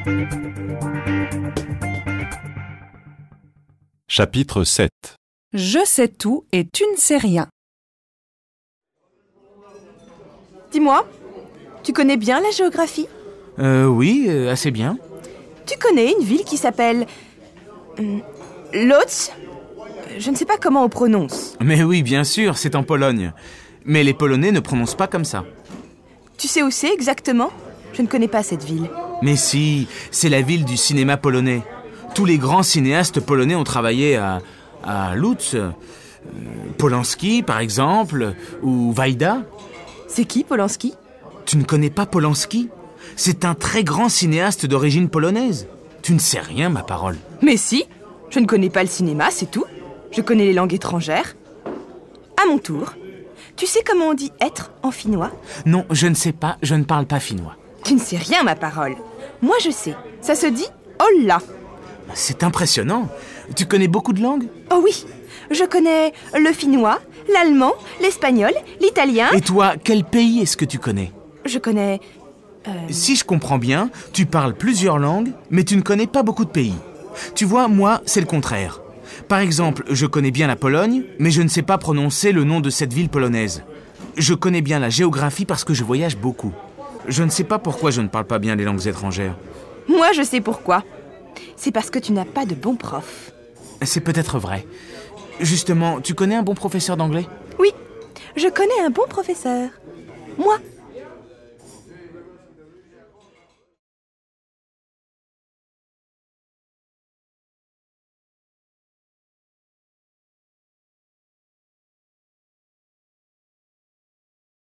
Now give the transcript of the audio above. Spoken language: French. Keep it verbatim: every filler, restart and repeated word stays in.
Chapitre sept. Je sais tout et tu ne sais rien. Dis-moi, tu connais bien la géographie? Euh, oui, euh, assez bien. Tu connais une ville qui s'appelle... Hum, Łódź? Je ne sais pas comment on prononce. Mais oui, bien sûr, c'est en Pologne. Mais les Polonais ne prononcent pas comme ça. Tu sais où c'est exactement? Je ne connais pas cette ville. Mais si, c'est la ville du cinéma polonais. Tous les grands cinéastes polonais ont travaillé à, à Łódź. Euh, Polanski, par exemple, ou Wajda. C'est qui, Polanski? Tu ne connais pas Polanski? C'est un très grand cinéaste d'origine polonaise. Tu ne sais rien, ma parole. Mais si, je ne connais pas le cinéma, c'est tout. Je connais les langues étrangères. À mon tour, tu sais comment on dit être en finnois? Non, je ne sais pas, je ne parle pas finnois. Tu ne sais rien, ma parole. Moi, je sais. Ça se dit olla. C'est impressionnant. Tu connais beaucoup de langues? Oh oui, je connais le finnois, l'allemand, l'espagnol, l'italien... Et toi, quel pays est-ce que tu connais? Je connais... Euh... Si je comprends bien, tu parles plusieurs langues, mais tu ne connais pas beaucoup de pays. Tu vois, moi, c'est le contraire. Par exemple, je connais bien la Pologne, mais je ne sais pas prononcer le nom de cette ville polonaise. Je connais bien la géographie parce que je voyage beaucoup. Je ne sais pas pourquoi je ne parle pas bien les langues étrangères. Moi, je sais pourquoi. C'est parce que tu n'as pas de bons profs. C'est peut-être vrai. Justement, tu connais un bon professeur d'anglais? Oui, je connais un bon professeur. Moi.